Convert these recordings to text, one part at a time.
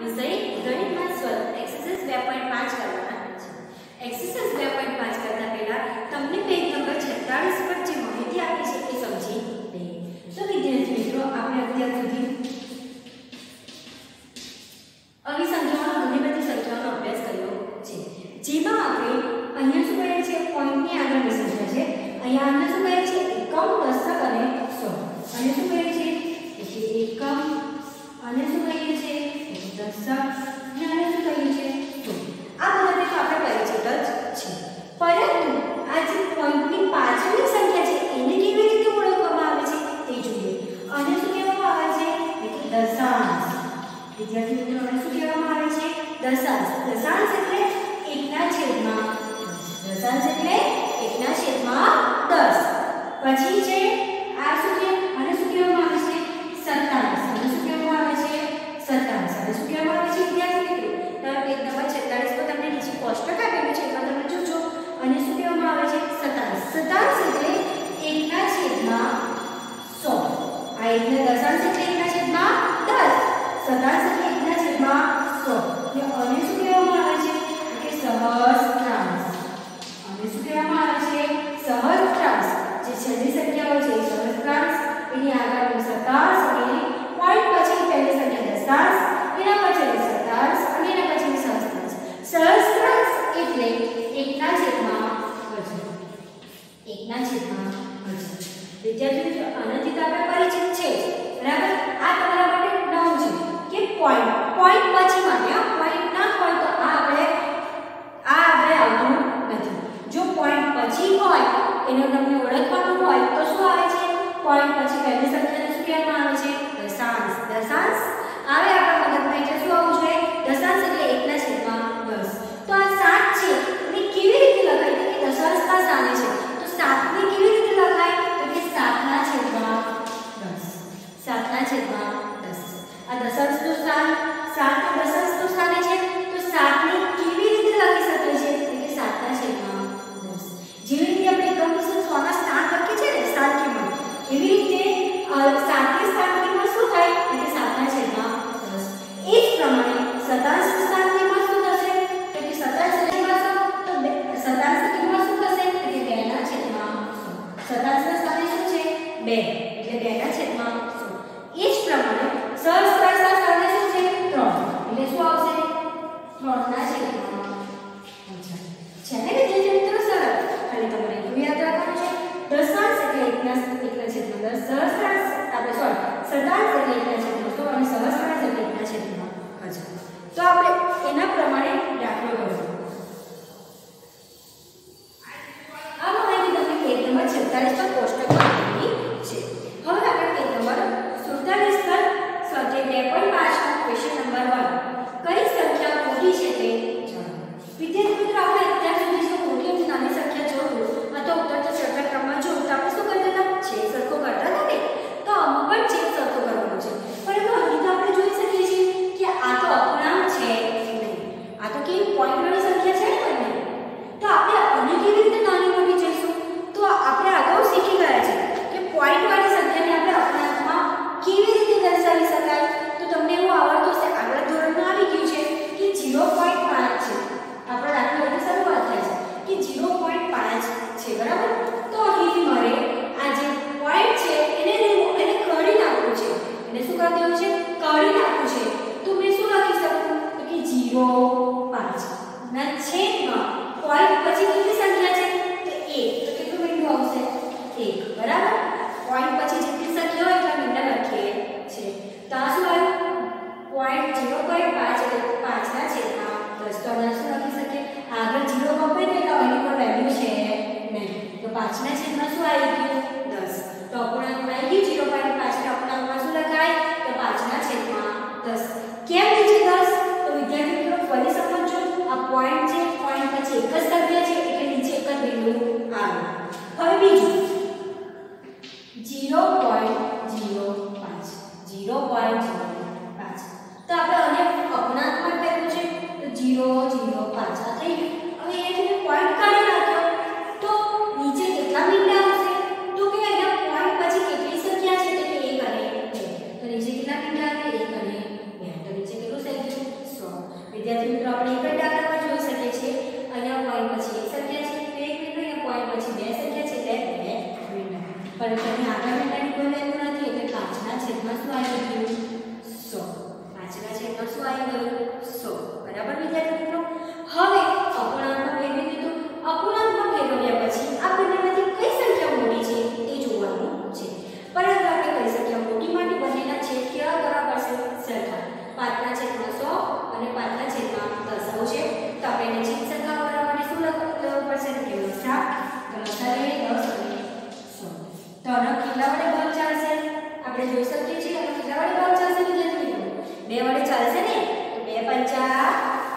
વિષય ગણિતમાં સ્વરૂપ એક્સરસાઇઝ 2.5 કરવાના છે. એક્સરસાઇઝ 2.5 કરતા પહેલા તમને પેજ નંબર 46 પર જે માહિતી આપી છે એ સમજી લઈએ. તો વિદ્યાર્થી મિત્રો, આપણે અત્યાર સુધી અવિસંખ્યાઓનો ઘણી બધી સંખ્યાઓનો અભ્યાસ કર્યો છે. જેમાં આપણે અહીંયા શું કહે છે, પોઈન્ટની આગળની સંખ્યા છે. અહીંયા આપણે શું કહે છે, એકમ, દશક અને સો. અને શું કહે છે, એકમ, અને શું કહીએ છીએ, દશક, અને શું કહીએ છીએ, સો. આ બધાથી તો આપણે પરિચિત જ છે. પરંતુ આ જે પોઈન્ટની પાછળની સંખ્યા છે એને કેવી રીતે ઓળખવામાં આવે છે તે જોઈએ. અને શું કહેવામાં આવે છે, દશાંશ. વિદ્યાર્થી મિત્રો, આને શું કહેવામાં આવે છે, દશાંશ. દશાંશ એટલે 1/10. દશાંશ એટલે 1/10. પછી છે આ શું છે, આને શું કહેવામાં આવે છે, સત્તાંશ. આને શું કહેવામાં આવે છે, સત્તાંશ. આને શું કહેવામાં આવે છે વિદ્યાર્થી મિત્રો, તમે પેજ નંબર 46 પર તમને નીચે કોષ્ટક આપેલું છે એમાં તમે જોજો. અને શું કહેવામાં આવે છે, સત્તાંશ. સત્તાંશ એટલે 1/100. આ એટલે દશાંશ એટલે 1/10. સત્તાંશ એટલે 1/100. અને શું કહેવામાં આવે છે કે સહસ્ત્રાંશ. અને શું કહેવામાં આવે છે, સહસ્ત્રાંશ. જે છેલ્લી સંખ્યાઓ છે એ સહસ્ત્રાંશ, એની આગળનો સત્તાંશ, અને પોઈન્ટ પછી પહેલી સંખ્યા દશાંશ, એના પછી સત્તાંશ, અને એના પછી સહસ્ત્રાંશ. સહસ્ત્રાંશ એટલે 1/1000. 1/1000. વિદ્યાર્થી મિત્રો, આનાથી તો આપણે પરિચિત છે, બરાબર. આ તમારા માટે નવું છે કે પોઈન્ટ પછી માટે પોઈન્ટ ના હોય તો આ આપણે આવતું નથી. જો પોઈન્ટ પછી હોય એનો તમને ઓળખવાનું હોય તો શું આવે છે, પોઈન્ટ પછી પહેલી સંખ્યાને શું કહેવામાં આવે છે, દશાંશ. દશાંશ આવે આપણા મગજમાં એટલે શું આવવું જોઈએ, દશાંશ એટલે 1/10. તો આ 7 છે અને કેવી રીતે લખાય, તો કે દશાંશના સ્થાને છે. તો 7 ને કેવી રીતે લખાય, તો કે 7/10. 7/10. આ દશાંશનું સ્થાન 7 દશાંશનું સ્થાને છે. તો 7 ને કેવી રીતે લખી શકીએ છીએ, તો કે 7/10. જેવી રીતે આપણે એકમ વિશે 100 ના સ્થાન લખીએ છીએ ને, સ્થાન કિંમત, એવી રીતે 7 ની સ્થાન કિંમત શું થાય, તો કે 7/10. એ જ પ્રમાણે સત્તાંશ સ્થાન કિંમત શું થશે, તો કે સત્તાંશ કિંમત તો સત્તાંશ કિંમત શું થશે, તો કે 2/100. સત્તાંશના સ્થાને શું છે, 2, એટલે 2/100. એ જ પ્રમાણે સહસ્ત્રાંશના સ્થાને શું છે, 3, એટલે શું છે એમાં કેટલા વડે ભાગ ચાલશે વિદ્યાર્થી મિત્રો? 2 વડે ચાલશે ને? તો 2 પંચા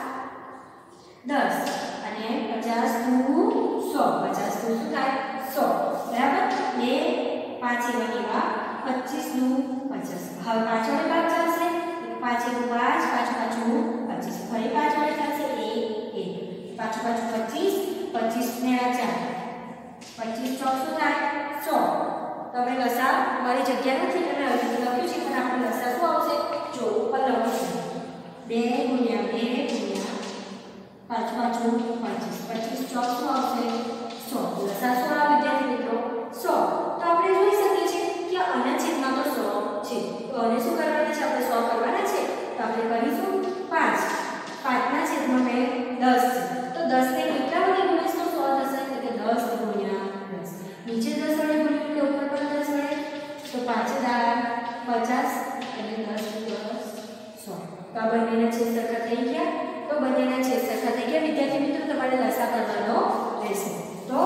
10 અને 50 દુ 100, 50 દુ શું થાય? 100, બરાબર? 2 5 એવા 25 દુ 50. હવે 5 વડે ભાગ ચાલશે, 5 દુ 5, 5 5 25, ફરી 5 વડે ચાલશે 1 5 5 25, 25 ને 4, 25 ચોક શું થાય? 100. તો આપણે લસા મારી જગ્યા નથી એટલે મેં હજુ લખ્યું છે પણ આપણે લસા શું આવશે? જો ઉપર લખીશું 2 ગુણ્યા 2 ગુણ્યા 5 5 25, 25 ચોક શું આવશે? 100. લસા શું આવે વિદ્યાર્થી મિત્રો? 100. તો આપણે જોઈ શકીએ છીએ કે આના છેદમાં તો 100 છે. તો આને શું કરવાના છે? આપણે 100 કરવાના છે. તો આપણે કરીશું 5. 5 ના છેદમાં મેં 10 છે. તો 10 ને કેટલા વડે ગુણીશું તો 100 થશે? એટલે કે 10 ગુણ્યા 10. નીચે 10 વડે ગુણ્યું કે ઉપર પણ 10 વડે? તો 5 દાળ 50 અને 10 + 100. તો આ બંનેના છેદ સરખા થઈ ગયા. તો બંનેના છેદ સરખા થઈ ગયા વિદ્યાર્થી મિત્રો, તમારે લસા કરવાનો રહેશે. તો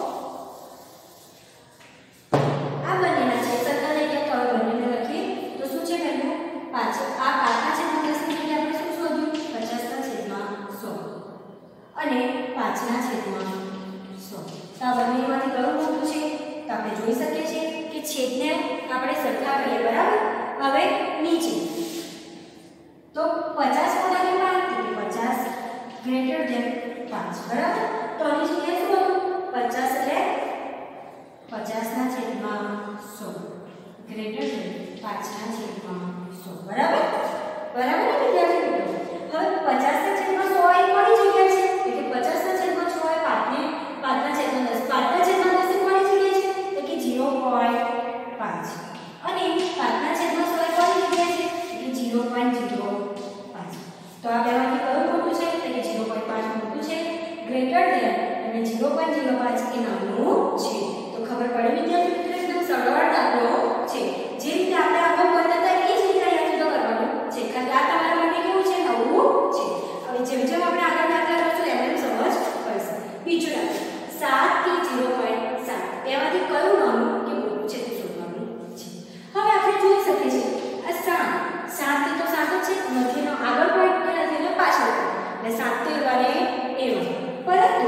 આ બંનેના છેદ સરખા થઈ ગયા. તો હવે બંનેને લખીએ તો શું છે? પહેલું પાછળ આ પાછળના છેદમાં 10 ની જગ્યાએ આપણે શું શોધ્યું? 50 ના છેદમાં 100 અને 5 ના છેદમાં 100. તો આ બંનેમાંથી કયું મોટું છે? તો આપણે જોઈ શકીએ છીએ કે છેદને આપણે સરખા કરીએ, બરાબર? હવે નીચે તો 50 કોના લેવા? તો 50 ગ્રેટર ધેન 5, બરાબર? તો આની જગ્યાએ શું હતું? 50 એટલે 50 ના છેદમાં 100 ગ્રેટર ધેન 5 ના છેદમાં 100, બરાબર? બરાબર ને વિદ્યાર્થી મિત્રો? હવે 50 ના છેદમાં 100 એ કોની જગ્યા છે? એટલે 50 ના છેદમાં 6 એ 5 ના છેદમાં 10, 5 ના છેદમાં 10 એ કોની જગ્યા છે? તો કે 0.5 અને 5 ના છેદમાં 100 એ કોની જગ્યા છે? એટલે 0.05. તો આ બેમાંથી કયું મોટું છે? એટલે કે 0.5 મોટું છે, ગ્રેટર ધેન, અને 0.05 એ નાનું છે. તો ખબર પડે વિદ્યાર્થી મિત્રો? એકદમ સરળ દાખલો છે. જે રીતે આપણે આગળ કરતા હતા એ જ રીતે અહીંયા તો કરવાનું છે. કારણ કે આ તમારા માટે કેવું છે? નવું છે. હવે જેમ જેમ આપણે આગળ દાખલા કરશું એમ એમ સમજ પડશે. બીજું દાખલો 7 થી 0.7 બેમાંથી કયું નાનું કે મોટું છે તે શોધવાનું છે. હવે આપણે જોઈ શકીએ છીએ આ 7 થી તો 7 જ છે, નથીનો આગળ પોઈન્ટ કે નથીનો પાછળ પોઈન્ટ, એટલે 7 થી વારે એવો, પરંતુ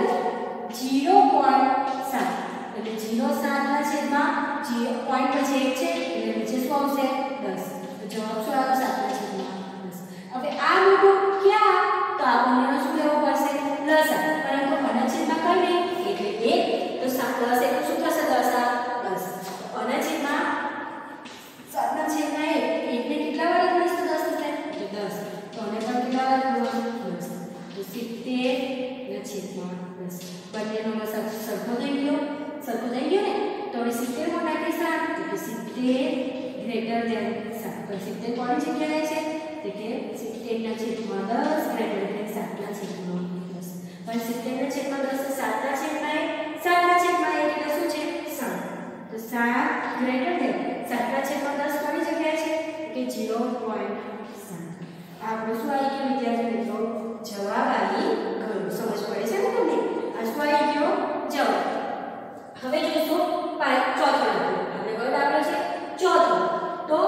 0.7 એટલે 0.7 ના છેદમાં 0 પોઈન્ટ પછી 1 છે એટલે નીચે શું આવશે? 10. તો જવાબ શું આવે? 7 ના છેદમાં 10. હવે આ મોટું ક્યાં? તો આ બંનેનો શું લેવો પડશે? લસા. પરંતુ આના છેદમાં કઈ નહીં એટલે 1. તો 7 10 એટલે શું થશે? 10 આ 10. તો આના છેદમાં 7 ના છેદમાં 1 ને કેટલા વડે ગુણીશું? 10 થશે એટલે 10. તો આને પણ કેટલા વડે ગુણવાનું? 10. તો 70 ના છેદમાં 10. બંનેનો લસા સરખો થઈ ગયો ને? તો હવે 70 મોટા કે 7? તો કે 70 ગ્રેટર ધેન 7. તો 70 કોની જગ્યાએ છે? તો કે 70 ના છેદમાં 10 ગ્રેટર ધેન 7 ના છેદમાં 10. પણ 70 ના છેદમાં 10 એ 7 ના છેદમાં 1, 7 ના છેદમાં 1 એટલે શું છે? 7. તો 7 ગ્રેટર ધેન 7 ના છેદમાં 10 કોની જગ્યાએ છે? કે 0.7. આપણો શું આવી ગયો વિદ્યાર્થી મિત્રો? જવાબ આવી ગયો. સમજ પડે છે ને તમને? આ શું આવી ગયો? જવાબ. હવે જોઈશું ચોથો દાખલો. આપણે કયો દાખલો છે? ચોથો. તો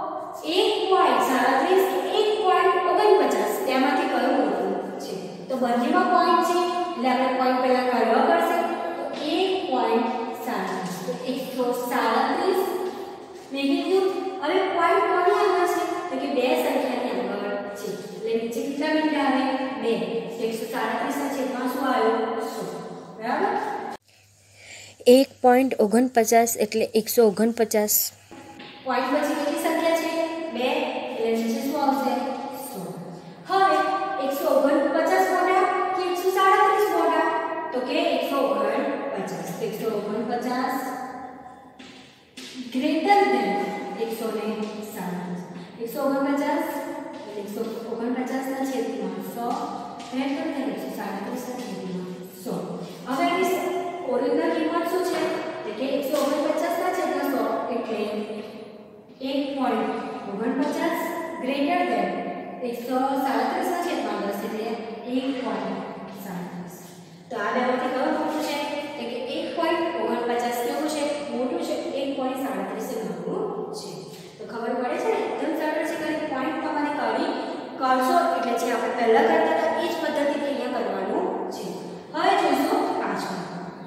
1.37 કે 1.49 તેમાંથી કયું મોટું છે? તો બંનેમાં પોઈન્ટ છે એટલે આપણે પોઈન્ટ પહેલા કાઢવા પડશે. તો 1.37 તો 137 મેં કીધું. હવે પોઈન્ટ કોની આગળ છે? તો કે બે સંખ્યાની આગળ છે એટલે નીચે કેટલા બિંદુ આવે? 2. 137 ના છેદમાં શું આવ્યો? 100, બરાબર? 1.49 એટલે 149. પોઈન્ટ પછી કેટલી સંખ્યા છે? 2 એટલે નીચે શું આવશે? 100. હવે 149 મોટા કે 137 મોટા? તો કે 149. 149 ગ્રેટર ધેન 137. 149 ના છેદમાં 100 ગ્રેટર ધેન 137 ના છેદમાં 100. હવે એની ઓરિજિનલ કિંમત શું છે? તો કે 149 ના છેદમાં 100 એટલે 1.49 ગ્રેટર ધેન 137 ના છેદમાં 10 એટલે 1.37. તો આ બેમાંથી કયો મોટું છે? એટલે કે 1.49 કેવું છે? મોટું છે. 1.37 એ નાનું છે. તો ખબર પડે છે ને? પહેલા કરતા હતા એ જ પદ્ધતિથી અહીંયા કરવાનું છે. હવે જોઈશું પાછળ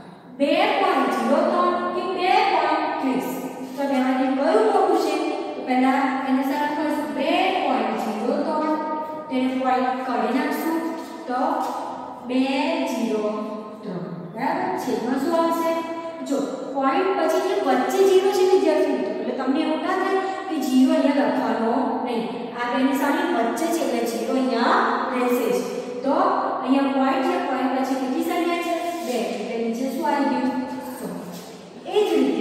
2.03 કે 2.30 તો બેમાંથી કયું મોટું છે? તો પહેલા એને સરળ કરશું 2.03 તેને પોઈન્ટ કાઢી નાખશું તો 203 બરાબર. છેદમાં શું આવશે? જો પોઈન્ટ પછી જે વચ્ચે 0 છે વિદ્યાર્થી મિત્રો, એટલે તમને એવું ના થાય કે 0 અહીંયા લખવાનો નહીં. આ બેની સામે વચ્ચે છે એટલે 0 અહીંયા રહેશે જ. તો અહીંયા પોઈન્ટ છે, પોઈન્ટ પછી કેટલી સંખ્યા છે? 2 એટલે નીચે શું આવી ગયું? 100. એ જ રીતે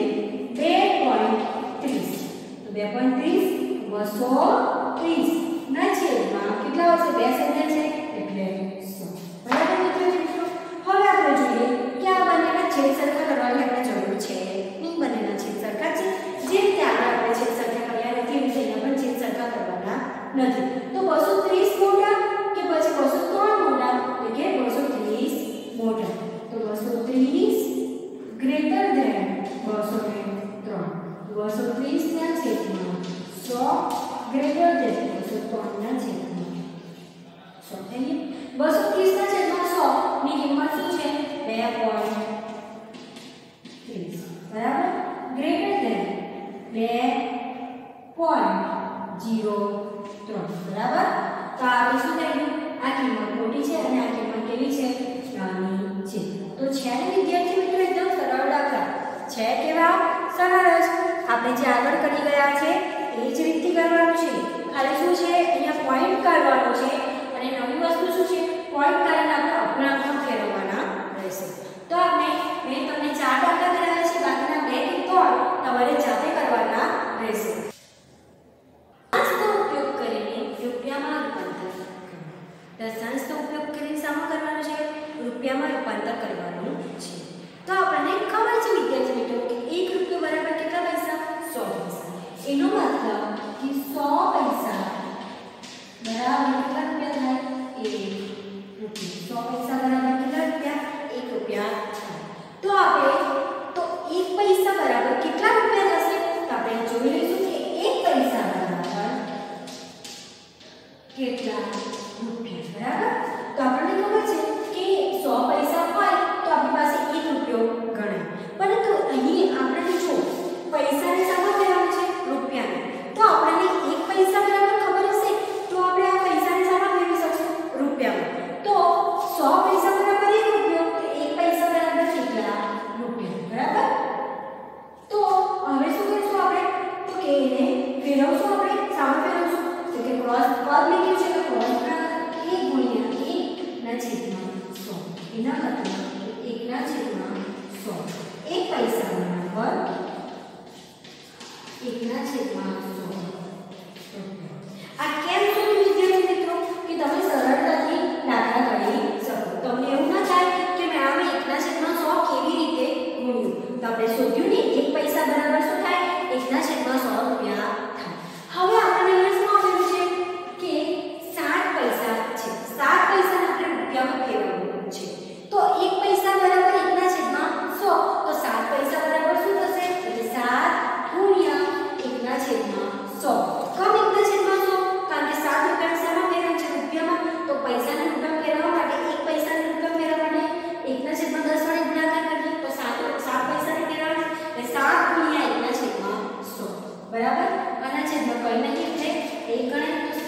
2.30 તો 2.30 230 ના છેદમાં કેટલા આવશે? 2 સંખ્યા છે એટલે 100. બરાબર મિત્રો. હવે આપણે જોઈએ કે આ બંનેના છેદ સરખા કરવાની આપણે જરૂર છે નહીં. બંનેના છેદ સરખા છે. જે રીતે આપણે છેદ સરખા કર્યા નથી એવી રીતે પણ છેદ સરખા કરવાના નથી. તો 230 મોટા કે પછી 203 મોટા? એટલે કે 230 મોટા. તો 230 ગ્રેટર ધેન 203. 230 ના છેદમાં 100 ગ્રેટર ધેન 203 ના છેદમાં 100 થઈ ગયું. 230 ના છેદમાં 100 ની કિંમત શું છે? 2.30 બરાબર. ગ્રેટર ધેન 2.03 બરાબર. તો આ શું થઈ ગયું? આ કિંમત મોટી છે અને આ કિંમત કેવી છે? નાની છે. તો છે ને વિદ્યાર્થી મિત્રો એકદમ સરળ દાખલા છે. કેવા સરળ જ આપણે જે આગળ કરી ગયા છે એ જ રીતે કરવાનું છે. ખાલી શું છે? અહીંયા પોઈન્ટ કાઢવાનો છે અને નવી વસ્તુ શું છે? પોઈન્ટ કાઢીને આપણે અપૂર્ણાંકમાં ફેરવવાના રહેશે. તો મેં તમને 4 દાખલા કરાવ્યા છે, બાકીના 2 કે 3 તમારે જાતે કરવાના રહેશે. દશાંશનો ઉપયોગ કરીને રૂપિયામાં રૂપાંતર કરવાનું. દશાંશનો ઉપયોગ કરીને શામાં કરવાનું છે? રૂપિયામાં રૂપાંતર કરવાનું છે. તો આપણને ખબર છે વિદ્યાર્થી મિત્રો કે 1 રૂપિયો બરાબર કેટલા પૈસા? 100 પૈસા. એનો મતલબ કે 100 પૈસા બરાબર કેટલા રૂપિયા થાય? 1 રૂપિયો. 100 પૈસા બરાબર કેટલા રૂપિયા? 1 રૂપિયા થાય. તો આપણે 1 પૈસા બરાબર કેટલા રૂપિયા થશે? તો આપણે જોઈ લઈશું કે 1 પૈસા બરાબર કેટલા રૂપિયા બરાબર. તો આપણને ખબર છે કે 100 પૈસા હોય તો આપણી પાસે 1 રૂપિયો ગણાય. પરંતુ અહીં આપણે જો પૈસાને શામાં ફેરવવાનું છે? રૂપિયાને. તો આપણને 1 પૈસા બરાબર ખબર હશે તો આપણે આ પૈસાને શામાં ફેરવી શકશું? રૂપિયામાં. તો 100 પૈસા બરાબર 1 રૂપિયો તો 1 પૈસા બરાબર કેટલા રૂપિયા બરાબર. તો હવે શું કરીશું આપણે? તો કે એને ફેરવશું આપણે. શામાં ફેરવશું? તો કે ક્રોસ પદ લખ્યું છે તો ક્રોસ 1 ગુણ્યા 1 ના છેદમાં 100. એના મતલબ 1 ના છેદમાં 100. 1 પૈસા બરાબર 1 ના છેદમાં 100. આ કેમ શોધ્યું વિદ્યાર્થી મિત્રો? કે તમે સરળતાથી દાખલા કરી શકો. તમને એવું ના થાય કે મેં આમાં 1 ના છેદમાં 100 કેવી રીતે ગુણ્યું. તો આપણે શોધ્યું ને 1 પૈસા બરાબર શું થાય? 1 ના છેદમાં 100 રૂપિયા થાય. હવે આપણને અહીંયા શું આપેલું છે કે 7 પૈસા છે. 7 પૈસાને આપણે રૂપિયામાં ફેરવવાનું છે. તો 1 પૈસા બરાબર 1 ના છેદમાં 100. તો 7 પૈસા બરાબર શું થશે? એટલે 7 ગુણ્યા 1 ના છેદમાં 100. કેમ 1 ના છેદમાં 100? કારણ કે 7 રૂપિયા શામાં ફેરવવાનું છે? રૂપિયામાં. તો પૈસાને રૂપિયામાં ફેરવવા માટે 1 પૈસાને રૂપિયામાં ફેરવવા માટે 1 ના છેદમાં 10 વડે ગુણાકાર કરીએ તો 7 પૈસાને ફેરવવાનું એટલે 7 ગુણ્યા 1 ના છેદમાં 100 બરાબર. આના છેદમાં કઈ નહીં એટલે 1 ગણાય તો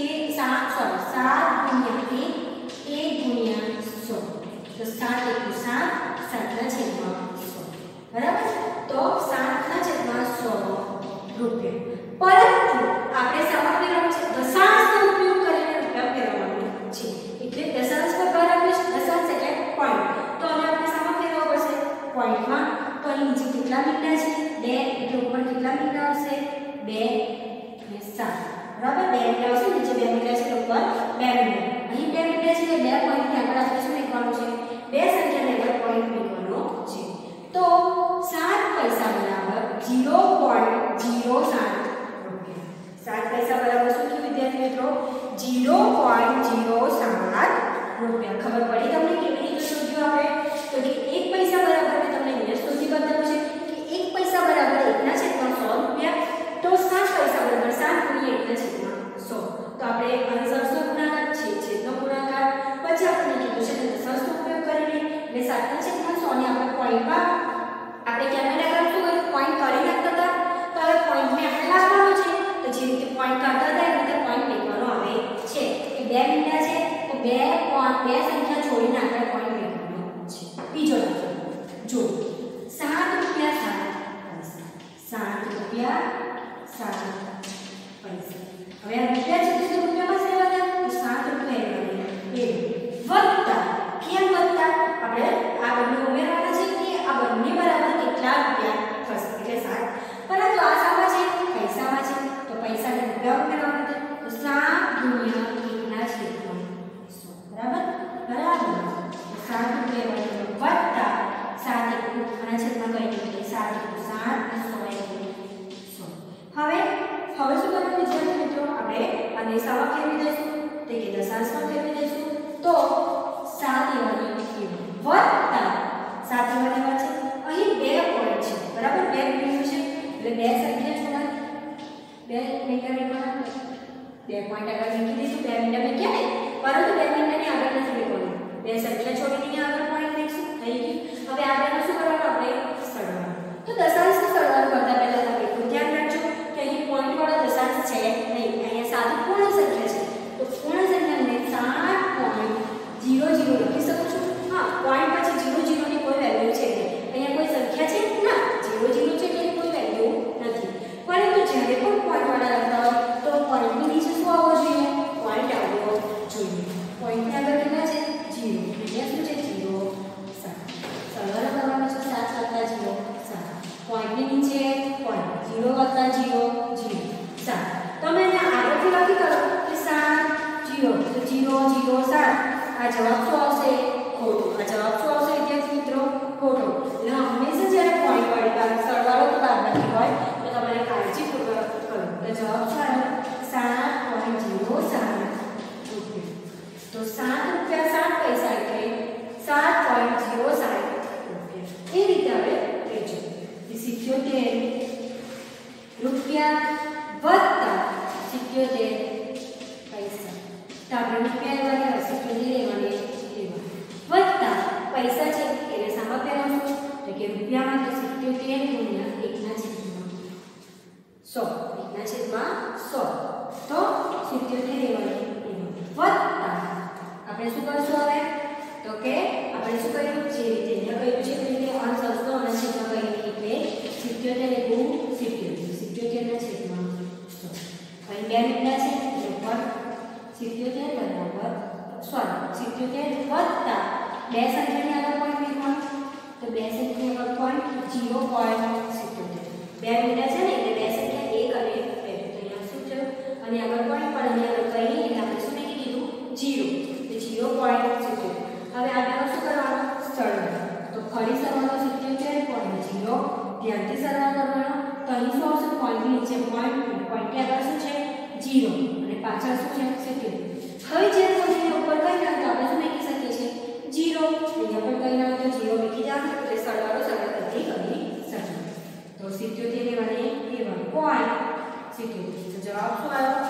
7 ગુણ્યા 1 ગુણ્યા 100 તો 7 × 7 7 ના છેદમાં 100 બરાબર. તો 7 ના છેદમાં 100 રૂપિયા. પરંતુ આપણે શામાં ફેરવવાનું છે? દશાંશનો ઉપયોગ કરીને રૂપિયા ફેરવવાનું છે. એટલે દશાંશ પર ભાર આપ્યો છે. દશાંશ એટલે પોઈન્ટ. તો હવે આપણે શામાં ફેરવવું પડશે? પોઈન્ટમાં. તો અહીં નીચે કેટલા મીંડા છે? 2 એટલે ઉપર કેટલા મીંડા આવશે? 2 અને 7 બરાબર. 2 મીંડા આવશે. નીચે 2 મીંડા છે ઉપર 2 મીંડા. અહીં 2 મીંડા છે એટલે 2 પોઈન્ટની આગળ આપણે શું લખવાનું છે? 2 સંખ્યાને આગળ પોઈન્ટ મૂકવાનો છે. તો 7 પૈસા બરાબર 0.07 રૂપિયા. 7 પૈસા બરાબર શું થયું વિદ્યાર્થી મિત્રો? 0.07 રૂપિયા. ખબર પડી તમને કેવી રીતે શોધ્યું આપણે? તો કે 1 પૈસા બરાબર મેં તમને અહીંયા શોધી બતાવ્યું છે કે 1 પૈસા બરાબર 1 ના છેદમાં 100 રૂપિયા. તો 7 પૈસા બરાબર 7 ગુણ્યા 1 ના છેદમાં 100. તો આપણે આન્સર શું ગુણાકાર છે? છેદનો કાઢતા થાય એટલે પોઈન્ટ મેકવાનો આવે છે કે 2 મીંડા છે તો બે સંખ્યા છોડીને આપણે પોઈન્ટ મેકવાનો છે બીજો દાખલો જો 7 રૂપિયા 7 રૂપિયા 7 પૈસા હવે આ રૂપિયા છે તો રૂપિયામાં સેવા તો 7 રૂપિયા એ વત્તા કેમ વત્તા આપણે આ બંને ઉમેરવાના છે કે આ બંને બરાબર કેટલા રૂપિયા થશે એટલે 7 પરંતુ આ શામાં છે પૈસામાં છે તો પૈસાને રૂપિયા ઉમેરવાના છે તો 7 ગુણ્યા 1 ના છેદમાં 100 બરાબર બરાબર 7 રૂપિયા વત્તા 7 આના છેદમાં કઈ રીતે 7 7 100 હવે શું કરવાનું વિદ્યાર્થી મિત્રો આપણે આને સામા ફેરવી દઈશું તે કે દશાંશમાં ફેરવી દઈશું તો 7 એવાની વત્તા 7 એવાની વાત છે અહીં 2 પોઈન્ટ છે બરાબર 2 બિંદુ છે એટલે 2 સંખ્યા છોડા 2 મીંડા મેળવવાના 2 પોઈન્ટ આગળ મૂકી દઈશું 2 મીંડા મેળવ્યા ને પરંતુ 2 મીંડાની આગળ નથી મેળવવાનું 2 સંખ્યા છોડીને આગળ પોઈન્ટ મેળવીશું થઈ ગયું હવે આગળ શું કરવાનું આપણે સરવાળો તો દશાંશનો સરવાળો કરતા પહેલા તમે એટલું ધ્યાન રાખજો કે અહીં પોઈન્ટ વાળો દશાંશ છે નહીં અહીંયા સાદી પૂર્ણ સંખ્યા છે તો પૂર્ણ સંખ્યાને 7.00 લખી શકું છું હા પોઈન્ટ પછી 00 ની કોઈ વેલ્યુ છે નહીં અહીંયા કોઈ સંખ્યા છે ના 00 છે એટલે કોઈ વેલ્યુ નથી પરંતુ જ્યારે પણ પોઈન્ટ વાળા લખતા હોય તો પોઈન્ટની નીચે શું આવવો જોઈએ પોઈન્ટ આવવો જોઈએ પોઈન્ટની આગળ કેટલા છે 0 અહીંયા શું છે 0 7 સરવાળો કરવાનો છે 7 વત્તા 0 7 પોઈન્ટની નીચે પોઈન્ટ 0 વત્તા 0 0 7 તમે એને આગળથી લખી કરો કે 7 0 તો 0 0 7 આ જવાબ શું આવશે ખોટો આ જવાબ શું આવશે વિદ્યાર્થી મિત્રો ખોટો એટલે હંમેશા જ્યારે પોઈન્ટ વાળી બાદ સરવાળો કે બાદબાકી હોય તો તમારે કાળજીપૂર્વક કરો તો જવાબ શું આવ્યો 7.07 રૂપિયા તો 7 રૂપિયા 7 પૈસા એટલે 7.07 રૂપિયા એ રીતે હવે લેજો 77 રૂપિયા વત્તા 77 પૈસા તો આપણે રૂપિયા લેવાના 77 લેવાની વત્તા પૈસા છે એને સામા ફેરવવાનું તો કે રૂપિયામાં તો 77 ગુણ્યા 1 ના છેદમાં 100 તો 77 લેવાની વત્તા આપણે શું કરશું હવે તો કે આપણે શું કર્યું જે રીતે અહીંયા કહ્યું છે તે રીતે અંશ અંશનો અને છેદમાં કહીએ એટલે 77 ગુણ 77 ના છેદમાં 100 અહીં 2 મીંડા છે એટલે પર 77 બરાબર 77 વત્તા 2 સંખ્યાની આગળ પોઈન્ટ મેળવવાનો તો 2 સંખ્યાની આગળ પોઈન્ટ 0.77 2 મીંડા છે ને એટલે 2 સંખ્યા 1 અને 2 તો અહીંયા શું થયું અને આગળ પોઈન્ટ પણ અહીંયા આગળ કઈ નહીં એટલે આપણે શું મેકી દીધું 0 તો 0.77 હવે આગળ શું કરવાનું સરવાળો તો ફરી સરવાળો 77.0 ધ્યાનથી સરવાળો કરવાનો તો અહીં શું આવશે પોઈન્ટની નીચે પોઈન્ટ આગળ શું છે 0 અને પાછળ શું છે 77 હવે જ્યારે પોઈન્ટની ઉપર કઈ ના તો આપણે શું મેકી શકીએ છીએ 0 અહીંયા પણ કઈ ના તો 0 મેકી જશે એટલે સરવાળો સરળતાથી કરી શકીએ તો 77 લેવાની પોઈન્ટ 77 તો જવાબ શું આવ્યો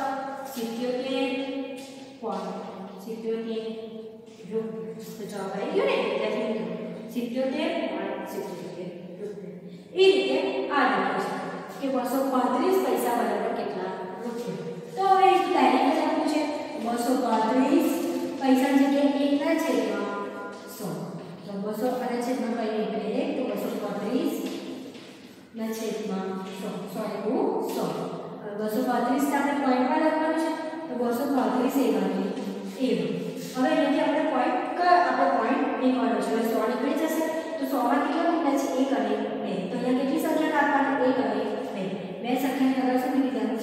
77.77 રૂપિયા તો જવાબ આવી ગયો ને વિદ્યાર્થી મિત્રો 77.77 રૂપિયા એ રીતે આ દાખલો છે કે 235 પૈસા બરાબર કેટલા રૂપિયા તો હવે એક ડાયરેક્ટ જ આપવું છે 235 પૈસા જગ્યાએ 1 ના છેદમાં 100 તો 200 આના છેદમાં કઈ નહીં કરીએ તો 235 ના છેદમાં 100 235 આપણે પોઈન્ટમાં લખવાનું છે તો 235 એવાની હવે અહીંયાથી આપણે પોઈન્ટ નીકળવાનો છે 100 નીકળી જશે તો 100 માં કેટલા મીંડા છે 1 અને 2 તો અહીંયા કેટલી સંખ્યા રાખવાની 1 અને 2 બે સંખ્યાની આગળ શું મૂકી દેવાનું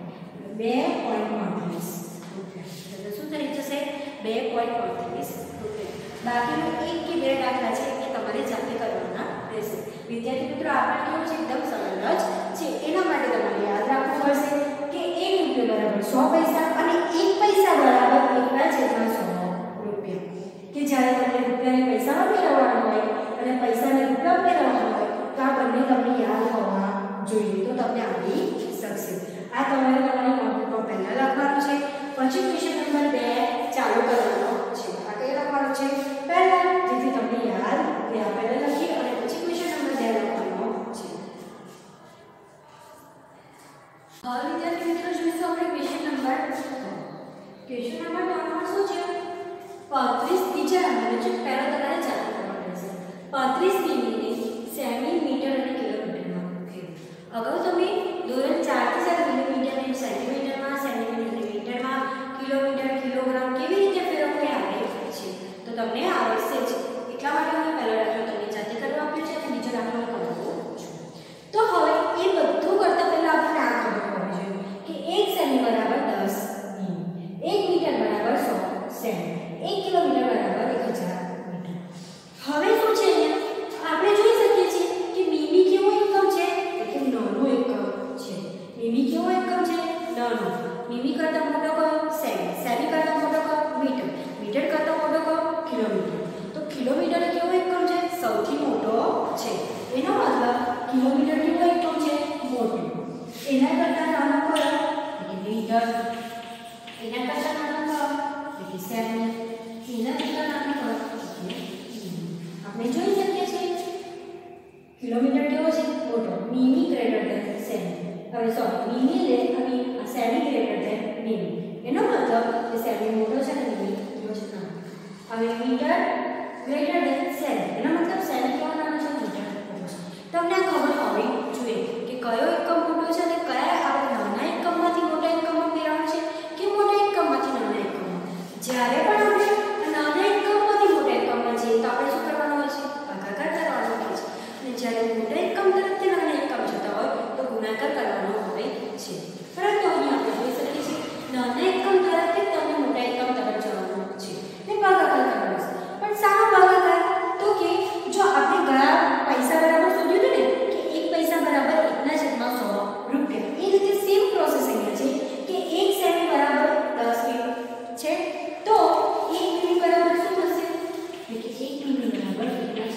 પોઈન્ટ 2.35 રૂપિયા એટલે શું થઈ જશે 2.35 રૂપિયા બાકીનો 1 કે 2 દાખલા છે એ તમારે જાતે કરવાના રહેશે વિદ્યાર્થી મિત્રો આપણે કેવું છે એકદમ સરળ જ છે એના માટે તમારે યાદ રાખવું પડશે કે 1 રૂપિયો બરાબર 100 પૈસા અને 1 પૈસા બરાબર 1 ના છેદમાં 100 કે જ્યારે તમને રૂપિયાને પૈસામાં ફેરવવાનો હોય અને પૈસાને રૂપિયામાં ફેરવવાનો હોય તો આ બંને તમને યાદ હોવા જોઈએ તો તમને આવડી શકશે આ તમારે તમારી નોટબુકમાં પહેલા લખવાનું છે પછી ક્વેશ્ચન નંબર 2 ચાલુ કરવાનો છે આ કઈ લખવાનું છે પહેલા જેથી તમને યાદ રહે પહેલા લખી અને પછી ક્વેશ્ચન નંબર 2 લખવાનો છે હવે વિદ્યાર્થી મિત્રો જોઈશું આપણે અગાઉ તમે ધોરણ 4 થી 7 મિલીમીટરને સેન્ટીમીટરમાં, સેન્ટીમીટરને મીટરમાં, કિલોમીટર, કિલોગ્રામ કેવી રીતે ફેરવવું એ આવડે છે. તો તમને આવડશે જ. એટલા માટે હું પહેલો દાખલો તમને જાતે કરવા આપ્યો છે અને બીજો દાખલો કરાવું છું. તો હવે એ બધું કરતા પહેલા આપણે આ ખબર પડવી જોઈએ કે 1 સેમી બરાબર 10 મીમી, 1 મીટર બરાબર 100 સેમી, 1 કિલોમીટર બરાબર 1000 મીટર. હવે શું છે અહીંયા આપણે જોઈ શકીએ છીએ કે મીમી કેવો એકમ છે? એટલે નાનો એકમ છે. મીમી કેવો એકમ છે? નાનો. મીમી કરતા મોટો કયો? સેમી. સેમી કરતા મોટો કયો? મીટર. મીટર કરતા મોટો કયો? કિલોમીટર. તો કિલોમીટર કેવો એકમ છે? સૌથી મોટો છે. એનો મતલબ કિલોમીટર કેવો એકમ છે? મોટો. એના કરતા નાનો કયો? એટલે મીટર. એના કરતા નાનો કયો? એટલે સેમી. એના કરતા નાનો કયો? એટલે આપણે જોઈ શકીએ છીએ કિલોમીટર કેવો છે? મોટો. Mm greater than cm. હવે સોરી, મીમી લે અને સેમી ગ્રેટર ધેન મીમી. એનો મતલબ કે સેમી મોટો છે અને મીમી કેવો છે? નાનો. હવે મીટર ગ્રેટર ધેન સેમી. એનો મતલબ સેમી કેવો નાનો છે? મીટર મોટો છે. તમને ખબર હોવી જોઈએ કે કયો એકમ મોટો છે અને કયા આપણે નાના એકમમાંથી મોટા એકમમાં ફેરવવાનું છે કે મોટા એકમમાંથી નાના એકમમાં. જ્યારે પણ આપણે નાના એકમમાંથી મોટા એકમમાં જઈએ તો આપણે શું કરવાનું હોય છે? ભાગાકાર કરવાનો હોય છે. અને જ્યારે મોટા એકમ તરફથી નાના એકમ જતા હોય તો ગુણાકાર કરવાનો હોય છે. પરંતુ અહીં આપણે જોઈ શકીએ છીએ નાના એકમ તરફથી તમને મોટા એકમ તરફ જવાનું છે ને ભાગાકાર કરવાનો છે. પણ શાનો ભાગાકાર? તો કે જો આપણે ગયા પૈસા બરાબર શોધ્યું હતું ને કે 1 પૈસા બરાબર 1/100 રૂપિયા. એ રીતે સેમ પ્રોસેસ અહીંયા છે કે 1 સેમી બરાબર 10 મીમી છે. તો 1 મીમી બરાબર શું થશે? એટલે કે 1 મીમી બરાબર 1/10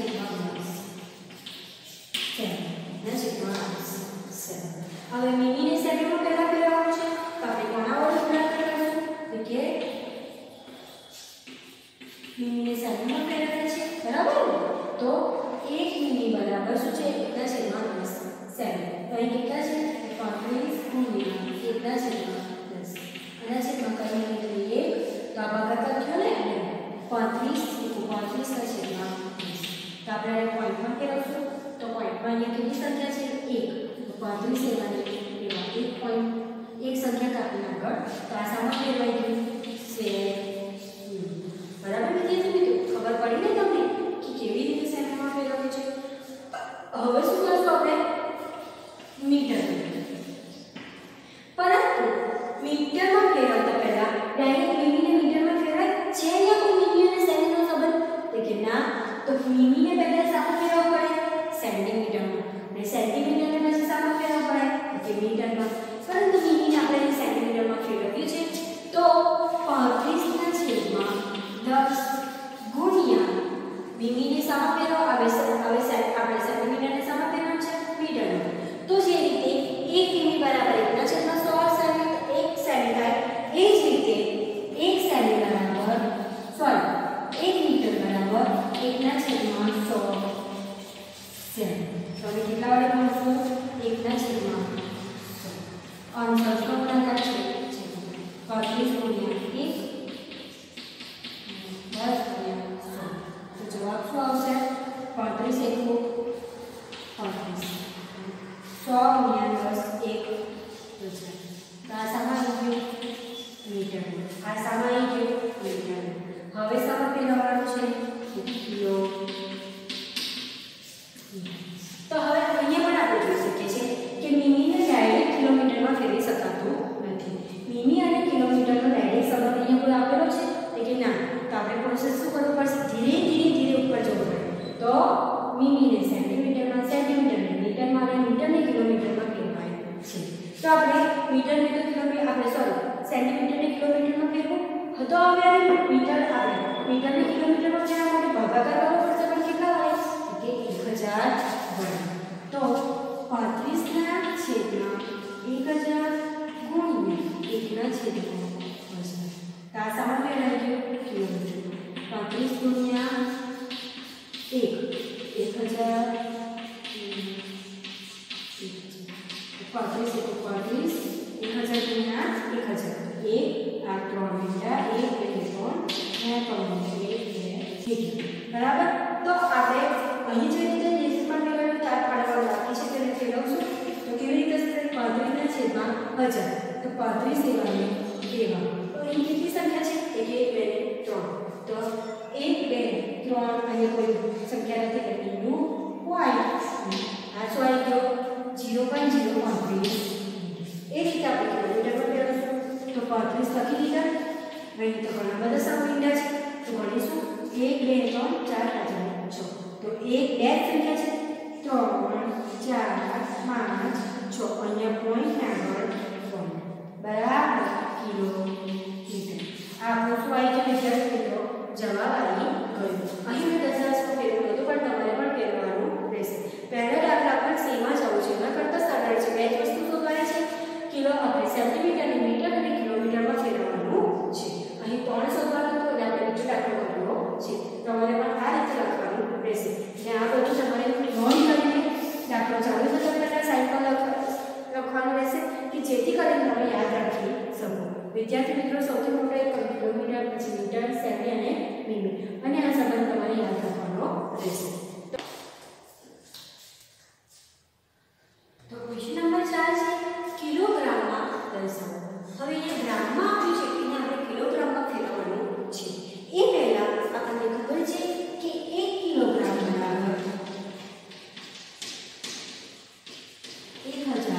સેમી. હવે મીમીને સેમીમાં પહેલા ફેરવવાનું છે તો આપણે કોના વડે ગુણાકાર કરશું? એટલે કે મીમીને સેમીમાં ફેરવીએ છીએ, બરાબર ને? તો 1 મીમી બરાબર શું છે? 1/10 સેમી. અહીં કેટલા છે? 35 ગુણ્યા 1/10. આના છેદમાં કઈ નહીં 1 તો આ ભાગાકાર થયો ને 35 × 35/10. તો આપણે પોઈન્ટમાં ફેરવશું તો પોઈન્ટમાં અહીંયા કેટલી સંખ્યા છે? 1. તો 35 લેવાની એમાં 1 પોઈન્ટ 1 સંખ્યા કાપીને આગળ તો આ સામા ફેરવાઈ ગયું સેમી. બરાબર વિદ્યાર્થી મિત્રો? ખબર પડી ને તમને કે કેવી રીતે સેમીમાં ફેરવવું છે? હવે શું કરશું આપણે? મીટર. પરંતુ મીટરમાં ફેરવતા પહેલા ડાયરેક્ટ મીમીને મીટરમાં ફેરવાય છે યા કોઈ મીમી અને સેમીનો સંબંધ? તો કે ના. તો મીમીને પહેલા સામા ફેરવવું પડે? સેન્ટીમીટરમાં. અને સેન્ટીમીટરને પછી સામા ફેરવવું પડે? કે મીટરમાં. પરંતુ મીમીને આપણે સેન્ટીમીટરમાં ફેરવ્યું છે તો 35/10 ગુણ્યા મીમીને સામા ફેરવો આવે આપણે સેન્ટીમીટરને સામા ફેરવવાનું છે મીટરમાં. તો જે રીતે 1 મીમી બરાબર 1/100 સેમી 1 સેમી થાય એ જ રીતે 1 સેમી બરાબર 1 મીટર બરાબર 1/100 સેમી. તો હવે કેટલા વડે ગુણશું? 1/100. અંશનો ગુણાકાર છે 35 ગુણ્યા 1 10 ગુણ્યા 100. તો જવાબ શું આવશે? 35 × 35. 100 ગુણ્યા 10 1 હજાર. તો આ સામા આવી ગયું મીટર. આ સામા આવી ગયું મીટર. હવે સામા ફેરવવાનું છે કિલો. તો હવે અહીંયા પણ આપણે જોઈ શકીએ છીએ કે મીમીને ડાયરેક્ટ કિલોમીટરમાં ફેરવી શકાતું નથી. મીમી અને કિલોમીટરનો ડાયરેક્ટ સંબંધ અહીંયા કોઈ આપેલો છે કે ના? તો આપણે પ્રોસેસ શું કરવું પડશે? ધીરે ઉપર જવું પડે. તો મીમીને સેન્ટીમીટરમાં, સેન્ટીમીટરને મીટરમાં અને મીટરને કિલોમીટરમાં ફેરવાય છે. તો આપણે મીટરને તો કિલોમીટર આપણે સેન્ટીમીટરને કિલોમીટરમાં ફેરવું તો હવે મીટર આપણે મીટરને કિલોમીટરમાં ફેરવવા માટે ભાગાકાર કરવો પડશે. પણ કેટલા વડે? કે 1000 વડે. તો 35/1000 ગુણ્યા 1/1000. તો આ સામા ફેરવાઈ ગયું કિલોમીટર. 35 ગુણ્યા 1 1000 35 1000 ગુણ્યા 1000 1 આ 3 મીટર 1 2 3 બરાબર. તો આપણે અહીં જે રીતે ડિસ્ટન્સમાં ફેરવવાનું 4 પાડવાનું બાકી છે તેને ફેરવશું તો કેવી 1000 તો 35 એવાને એવા તો અહીં કેટલી સંખ્યા છે 1 2 3 તો 1 2 3 અહીંયા કોઈ સંખ્યા નથી એટલે બીજું પોઈન્ટ આ શું આવી ગયો 0.035 એ રીતે આપણે કિલોમીટર પર ફેરવશું તો 35 લખી દીધા અહીં તો ઘણા બધા સમૂહના છે તો ગણીશું 1 2 3 4 5 6 તો એક ડેશ સંખ્યા છે 3 4 5 6 અહીંયા પોઈન્ટ આગળ બરાબર કિલોમીટર આ આપણો શું આવી ગયો વિદ્યાર્થી મિત્રો જવાબ આવી ગયો અહીં મેં દશાંશમાં ફેરવ્યું હતું પણ તમારે પણ ફેરવવાનું રહેશે પહેલા દાખલા પર સેમ જ આવું છે એના કરતાં સરળ છે બે જ વસ્તુ શોધવાની છે કિલો આપણે સેન્ટીમીટર અને મીટર અને કિલોમીટરમાં ફેરવવાનું છે અહીં 3 શોધવાનું હતું અને આપણે બીજો દાખલો કરવાનો છે તમારે પણ આ રીતે લખવાનું રહેશે અને આ બધું તમારે નોંધ કરીને દાખલો ચાલુ થતા પહેલાં સાઈડમાં લખવાનું રહેશે કે જેથી કરીને તમે યાદ રાખી શકો વિદ્યાર્થી મિત્રો સૌથી મોટો એક કિલોમીટર પછી મીટર સેમી અને મિલી અને આ સંબંધ તમારે યાદ રાખવાનો રહેશે તો ક્વેશ્ચન નંબર 4 છે કિલોગ્રામમાં દર્શાવો હવે અહીંયા ગ્રામમાં આપ્યું છે એને આપણે કિલોગ્રામમાં ફેરવવાનું છે એ પહેલા આપણને ખબર છે કે 1 કિલોગ્રામ બરાબર 1000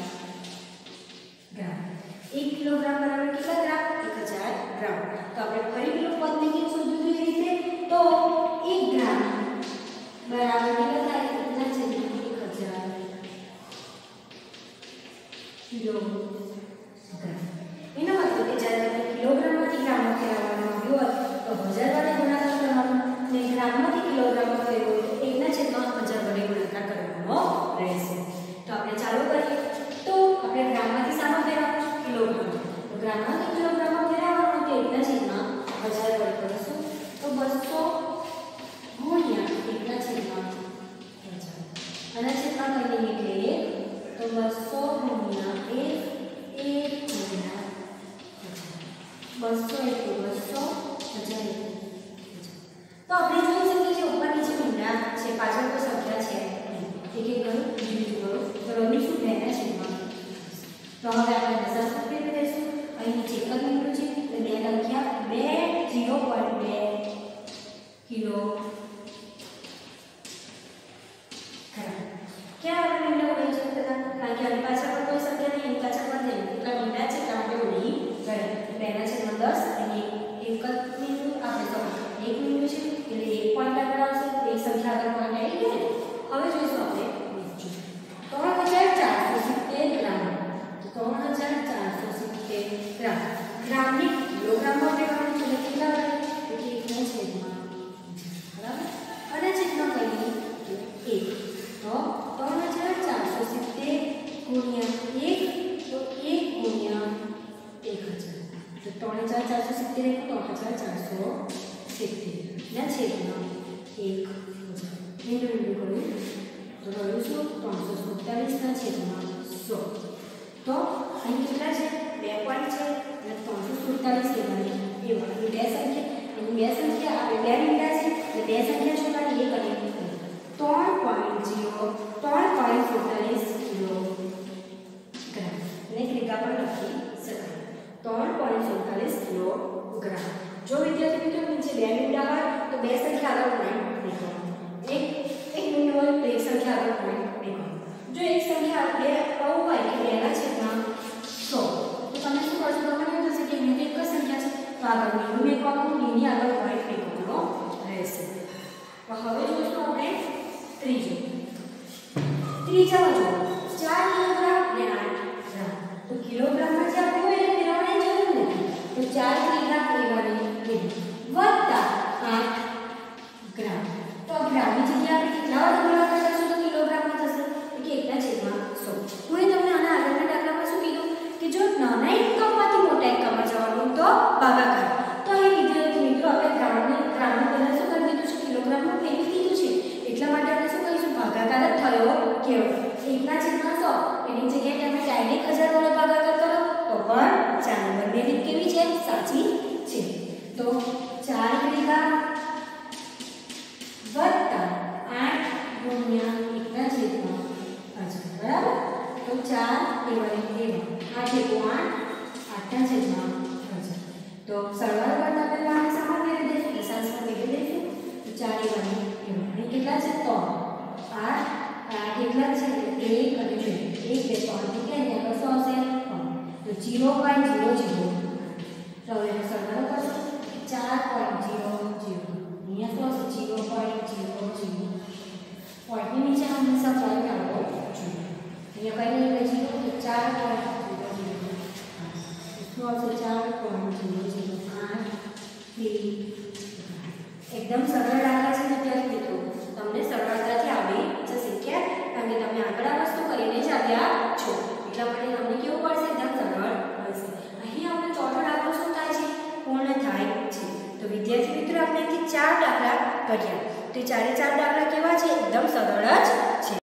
ગ્રામ 1 કિલોગ્રામ બરાબર કેટલા ગ્રામ 1000 ગ્રામ તો આપણે ફરી પેલું પદ ને કેમ શોધવું એ રીતે તો 1 ગ્રામ બરાબર કેટલા થાય કેટલા છે 1000 કિલોગ્રામ એનો મતલબ કે જ્યારે આપણે કિલોગ્રામમાંથી ગ્રામમાં ફેરવવાનું આવ્યું હોય તો 1000 વડે ગુણાકાર કરવાનો અને ગ્રામમાંથી કિલોગ્રામમાં ફેરવવું તો 1/1000 વડે ગુણાકાર કરવાનો રહેશે તો આપણે ચાલુ કરીએ તો આપણે ગ્રામમાંથી શામાં ફેરવવાનું કિલોગ્રામ તો ગ્રામમાંથી કિલોગ્રામમાં ફેરવવાનું તો 1/1000 વડે કરીશું તો 200 ગુણ્યા 1/1000 આના છેદમાં કરીએ એટલે તો 200 ગુણ્યા 1 ગુણ્યા 200 એટલે 200 1000 તો આપણે જોઈ શકીએ છીએ ઉપર નીચે મીંડા છે પાછળ તો સંખ્યા છે એક એક ગણું બીજું ગણું તો રમી શું બેના છેદમાં તો હવે આપણે દશાંશ ફેરવી દઈશું અહીં નીચે એક જ મીંડું છે એટલે 2 લખ્યા 2 0.2 કિલો क्या આપણે મીંડા ઉડી શકતા કારણ કે આની પાછળ પણ કોઈ સંખ્યા નહીં એની પાછળ પણ નહીં એટલા મીંડા છે કારણ કે ઉડી ગયા બેના છેદમાં 10 અને એક જ મીંડું આપણે તો એક મીંડું છે એટલે એક પોઈન્ટ આગળ આવશે એક સંખ્યા આગળ પોઈન્ટ આવી ગઈ ને હવે જોઈશું આપણે 3470 ગ્રામ 3470 ગ્રામ ગ્રામની કિલોગ્રામમાં ફેરવવાનું છે કેટલા આવે એટલે એકના છેદમાં બરાબર અને છેદમાં કહીએ તો 3470 ગુણ્યા 1 તો 1 ગુણ્યા 1000 તો 3470 એટલે 3470 ના છેદમાં 1000 મીંડું કર્યું તો રહ્યું શું 347 ના છેદમાં 100 તો અહીં કેટલા છે 2 પોઈન્ટ છે અને 347 લેવાની એવા બે સંખ્યા એની બે સંખ્યા આપણે બે મીંડા છે એટલે બે સંખ્યા શોધવાની એક અને 3.47 કિલોગ્રામ ને ક્રિકા પર લખી શકાય 3.47 કિલોગ્રામ જો વિદ્યાર્થી મિત્રો નીચે બે મીંડા હોય તો બે સંખ્યા આગળ પોઈન્ટ લખવાનું એક મીંડું હોય તો એક સંખ્યા આગળ પોઈન્ટ લખવાનું જો એક સંખ્યા બે આવું હોય કે બેના છેદમાં 100 તો તમે શું કરશો તમને એમ થશે કે મીંડું એક જ સંખ્યા છે તો આગળ મીંડું મેકવાનું બીની આગળ પોઈન્ટ લખવાનો રહેશે તો હવે જોઈશું આપણે ત્રીજા જો 4 કિલોગ્રામ અને 8 ગ્રામ તો કિલોગ્રામમાં જે આપણે હોય એને ફેરવવાની જરૂર નથી તો 4 કિલોગ્રામ લેવાની વત્તા 8 ગ્રામ તો ગ્રામની જગ્યાએ આપણે કેટલા વડે ગુણાકાર કરશું તો કિલોગ્રામમાં થશે કે 1/100 હું તમને આના આગળના દાખલામાં શું કીધું કે જો નાના એકમમાંથી મોટા એકમમાં જવાનું તો ભાગાકાર તો અહીં વિદ્યાર્થી મિત્રો આપણે ગ્રામનું પહેલા શું કરી દીધું છે કિલોગ્રામમાં ફેરવી દીધું છે એટલા માટે આપણે શું કહીશું ભાગાકાર જ થયો કેવો 1/100 એની જગ્યાએ તમે ડાયરેક્ટ 1000 વડે ભાગાકાર કરો તો પણ ચાલે બંને રીત કેવી છે સાચી છે તો 4 કિલોગ્રામ વત્તા 8 ગુણ્યા 1/1000 બરાબર તો 4 લેવાની 8 × 8 8 તો સરવાળો કરતા પહેલા આપણે સામાન્ય રીતે દઈશું દશાંશમાં મેળવી દઈશું તો 4 × 1 અને કેટલા છે 3 8 કેટલા છે 1 અને 2 1 2 3 કે અહીંયા કશો આવશે તો 0.00 તો હવે એનો સરવાળો કરશો 4.00 અહીંયા શું આવશે 0.00 પોઈન્ટની નીચે હંમેશા પોઈન્ટ આવવો જોઈએ અહીંયા કઈ નહીં લખી તો 4.00 એકદમ સરળ દાખલા છે વિદ્યાર્થી મિત્રો તમને સરળતાથી આવડી જશે કેમ કારણ કે તમે આગળ આ વસ્તુ કરીને જ આવ્યા છો એટલા માટે તમને કેવું પડશે એકદમ સરળ પડશે અહીં આપણે ચોથો દાખલો શું થાય છે પૂર્ણ થાય છે તો વિદ્યાર્થી મિત્રો આપણે અહીંથી 4 દાખલા કર્યા તો 4 દાખલા કેવા છે એકદમ સરળ જ છે